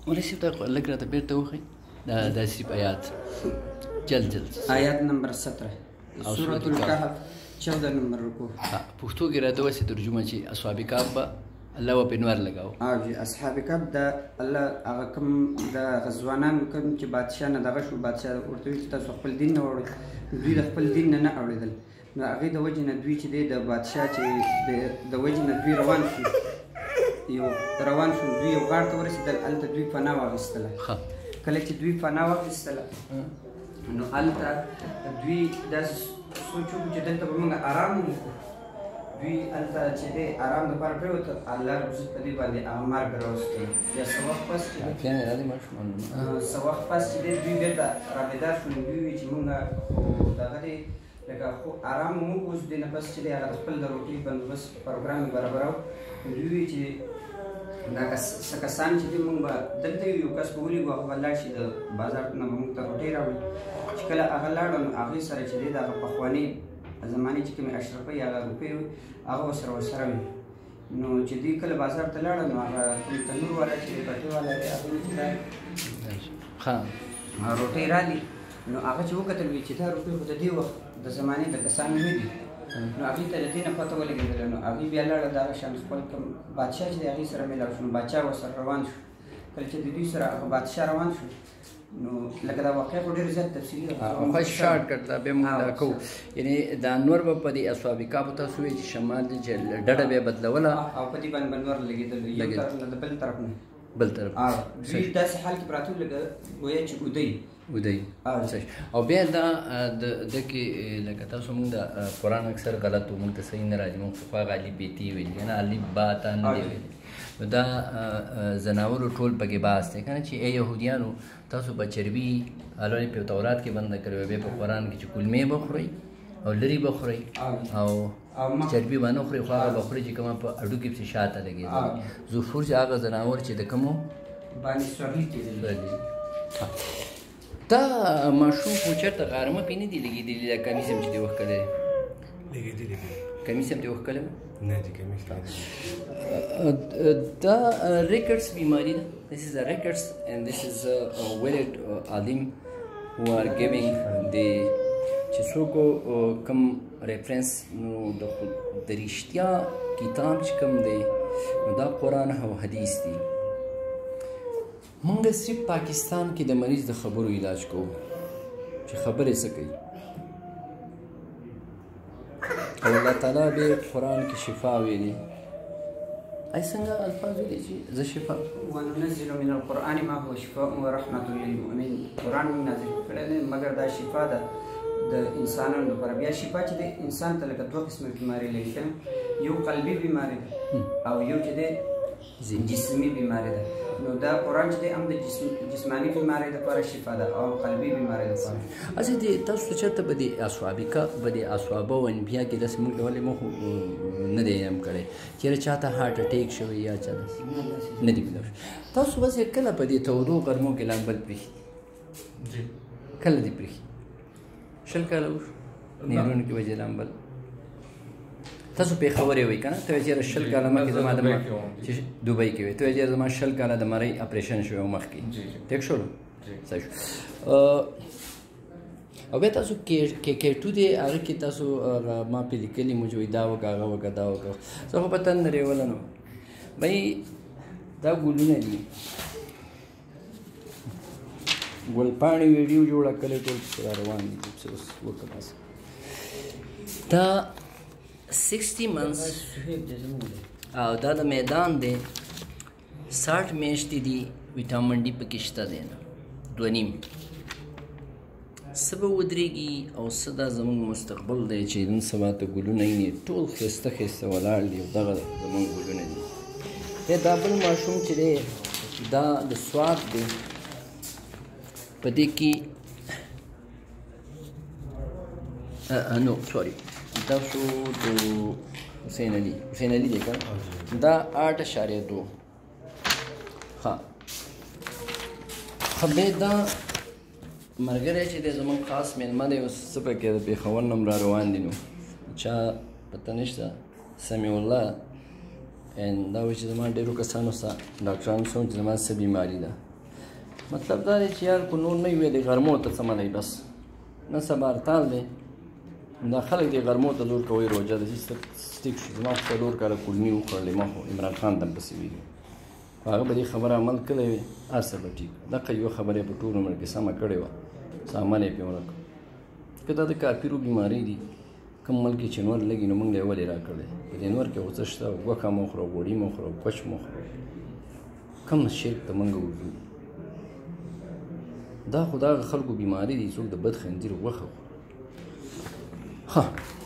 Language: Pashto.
مولوي صاحب دا لږ راته بېرته وښایي دا صرف آیات جلد آیات نمبر 17 سورة الکهف 14 نمبر رکو. پښتو کې راته وایي ترجمه چې اصحاب کهف به الله و په انوار لګاو. او جی اصحاب کهف د الله هغه کوم د غزوانان کوم چې بادشاه نه دغه شو، بادشاه ورته ویل چې تاسو خپل دین نه وړئ، دوی د خپل دین نه اورېدل، نو هغې د وجې نه دوی چې دی د بادشاه چې د وجې نه دوی روان شو، دوی یو غار ته ورسېدل، هلته دوی پناه واخیستله. کله چې دوی پناه واخیستله نو هلته دوی داسې سوچ وکړو چې دلته به موږ ارام وکړو. دوی هلته چې دی ارام دپاره پرېوته، الله رب عزت په دې باندې هغه مرګ راوستی. بیا څه وخت پس چې دوی بېرته رابېدار شول، دوی وایي چې موږ خو دغه دی لکه خو ارام مو وکړو، اوس دې نه پس چې دی هغه د خپل د روټۍ بندوبست پروګرام یې برابراو. دوی وایي چې دا څه کسان چې دي موږ به دلته یو کس به ولیږو، هغه به لاړ شي د بازار نه به موږ ته روټۍ راوړي. چې کله هغه لاړو نو هغوی سره چې دی د هغه پخوانۍ زمانې چې کومې اشرفۍ هغه روپۍ وي هغه ورسره وي. نو چې دوی کله بازار ته لاړه نو هغه کوم تنور والا چې دی پټۍ والا دی هغه چې دا روټۍ رالي، نو هغه چې وکتل وي چې دا روپۍ خو د دې وخت د زمانې د کسانو نه دي، نو هغې ته د دې نه پته ولګېدله. نو هغې بیا لاړه دغه شان خپل کوم بادشاه چې دی هغې سره میلاو شو، نو بادشاه ورسره روان شو. کله چې د دوی سره هغه بادشاه روان شو نو لکه دا واقعه خو ډېر زیات تفصیلي ده، خو شارټ کټ دا بیا موږ دا کوو. یعنې دا نور به په دې اصحاب کهف تاسو وایي چې شمال چې ډډه به یې بدلوله او په دې باندې به نور لګېدل، یو طرف نه د بل طرف نه بل طرف دوی داسې حال کې پراته وو لکه گویا چې ودی. او بیا دا د کې لکه تاسو موږ د قرآن اکثر غلط و موږ ته صحیح نه راځي، موږ خو هغه الف بیتي ویلي که نه، الف با تا نه دی ویلي. نو دا زناورو ټول پکې باس دی که نه چې ای یهودیانو تاسو به چربي الونې په تورات کې بنده کړې وه، بیا په قرآن کې چې کلمې به خورئ او لرې به خورئ او چربي به نه خورئ، خو هغه به خورئ چې کومه په اډو کې پسې شاته لګېدل. ظفور چې هغه زناور چې د کومو باندې سورلي کېدل. دا ماشوم خو چېرته غارمه پې نه دي لګېدلي، دا کمیس هم چې دې وښکلی دی لګېدلي دي، کمیس هم دې وښکلی و نه دي کمیس دا rickets بیماری ده. This is a rickets and this is a valid alim who are giving the چې څوک کوم ریفرنس نو د رښتیا کتاب چې کوم دی نو دا قرآن او حدیث دی. مونږ صرف پاکستان کې د مریض د خبرو علاج کوو چې خبرې څه کوي، او الله تعالی به قرآن کې شفا ویلي. ای څنګه الفاظ ویلي چې زه شفا وننزل من القرآن ما هو شفاء ورحمة للمؤمنین. قرآن موږ نازل کړی دی مګر دا شفا ده د انسانانو لپاره. بیا شفا چې دی انسان ته لکه دوه قسمه بیماري لري، یو قلبي بیماري ده او یو چې دی جسمي بیماري ده. نو دا قرآن چې دی هم د جسماني بیمارۍ دپاره شفا ده او قلبي بیمارۍ دپاره. اصل دې تاسو چېرته به د اصحابه و انبیا کې داسې موږ ولې مو نه دی یم کړی چېرې چاته هارټ اټیک شوی یا چا نه دی پیدا شوی. تاسو بس کله په دې تودو غرمو کې لامبل پرېښي؟ کله دې پرېښي؟ 20 کاله وشو نیرونو کې وجې لامبل. تاسو پېښور یې وایي که نه، ته وایې چېرې 20 کاله مخکې زما د چې دوبۍ کې وایي، ته وایې چېرې زما 20 کاله د مرۍ اپریشن شوی و مخکې ټیک شولو صحیح شو. او بیا تاسو کې2 دی هغه کې تاسو ما پې لیکلي مو چې وایي دا وکړه هغه وکړه دا وکړه. زه خو په تندر یې وله نو بهی دا ګلونه دي ګلپاڼې ویډیو جوړه کړې ټول پسې را روان دي اوس وکړه دا 60 months او دا د میدان دی 60 میاشتې دي ویټامین ډي پکې شته دی نه 2.5 څه به ودرېږي او څه دا زموږ مستقبل دی چې نن سبا ته ګلونه یې ټول ښایسته ښایسته ولاړ دي او دغه زموږ ګلونه دي. دا بل ماشوم چې دی دا د سواد دی په دې کې نو سوري دا شو د حسین علي دی که دا 8.2 ښه بیا دا ملګری چې دی زموږ خاص میلمه دی اوس څه پکې د پېښور نه هم را روان دي نو چا پته نشته سمیع الله دا وایي چې زما ډېرو کسانو سره ډاکټرانو سره چې زما څه بیماري ده مطلب دا دی چې یار کو نور نه وي د غرمو ته څه منئ بس نن سبا هړتال دی دا خلک د غرمو ته زور کوي روژه د سټیک شو زما خو 4 کاله کولمي وخوړلې ما خو عمران خان ته پسې ویلي هغه به دې خبره عمل کړی وي هر څه به ټیک دغه یوه خبره یې په ټول عمر کې سمه کړې وه سامان یې پرې ونه کړ که دا د کاپیرو بیمارۍ دي کوم ملک کې چې نور لګي نو موږ له یې ولې راکړی په دې نور کې خو څه شته غوښه مه وخوره غوړي مه وخوره کوچ مه وخوره کوم شرک ته موږ وځو دا خو د هغه خلکو بیماري دي څوک د بد خنزیر غوښه خوري ښه